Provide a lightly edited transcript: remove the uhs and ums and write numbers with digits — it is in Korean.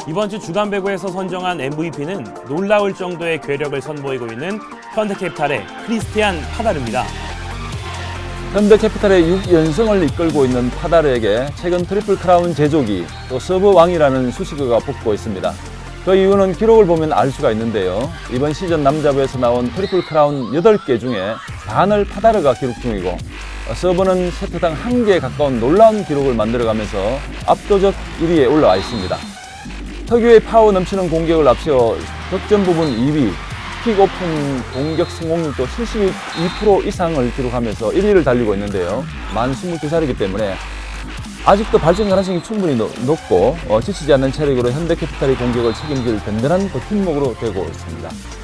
이번 주 주간 배구에서 선정한 MVP는 놀라울 정도의 괴력을 선보이고 있는 현대캐피탈의 크리스티안 파다르입니다. 현대캐피탈의 6연승을 이끌고 있는 파다르에게 최근 트리플 크라운 제조기, 또 서브 왕이라는 수식어가 붙고 있습니다. 그 이유는 기록을 보면 알 수가 있는데요. 이번 시즌 남자부에서 나온 트리플 크라운 8개 중에 반을 파다르가 기록 중이고, 서브는 세트당 1개에 가까운 놀라운 기록을 만들어가면서 압도적 1위에 올라와 있습니다. 특유의 파워 넘치는 공격을 앞세워 득점 부분 2위, 킥오픈 공격 성공률도 72% 이상을 기록하면서 1위를 달리고 있는데요. 만 22살이기 때문에 아직도 발전 가능성이 충분히 높고 지치지 않는 체력으로 현대캐피탈의 공격을 책임질 든든한 버팀목으로 되고 있습니다.